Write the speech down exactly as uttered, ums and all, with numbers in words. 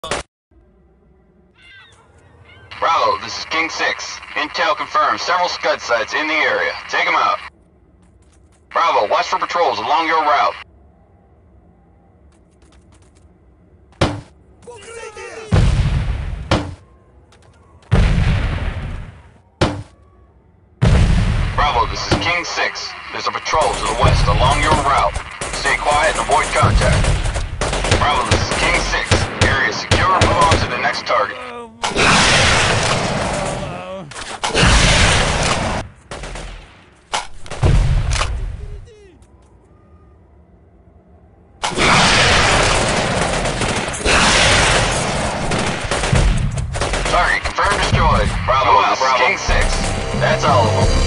Bravo, this is King six. Intel confirms several Scud sites in the area. Take them out. Bravo, watch for patrols along your route. Bravo, this is King six. There's a patrol to the west along your route. Stay quiet and avoid contact. Bravo, this is King six. Area secure. Move on to the next target. Target confirmed destroyed. Bravo, this is King six. That's all of them.